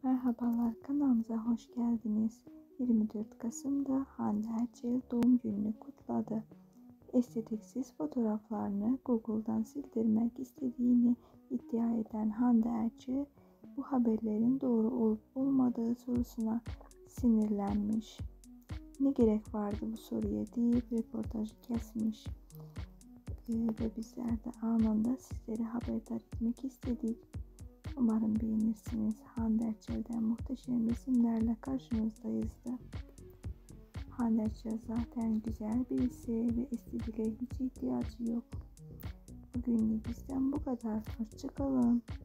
Merhabalar, kanalımıza hoş geldiniz. 24 Kasım'da Hande Erçel doğum gününü kutladı. Estetiksiz fotoğraflarını Google'dan sildirmek istediğini iddia eden Hande Erçel, bu haberlerin doğru olup olmadığı sorusuna sinirlenmiş. Ne gerek vardı bu soruya deyip reportajı kesmiş. Ve bizler de anında sizleri haberdar etmek istedik. Umarım beğenirsiniz. Hande Erçel'den muhteşem resimlerle karşınızdayızdı. Hande Erçel zaten güzel birisi ve estetiğe hiç ihtiyacı yok. Bugünlük bizden bu kadar. Hoşça kalın.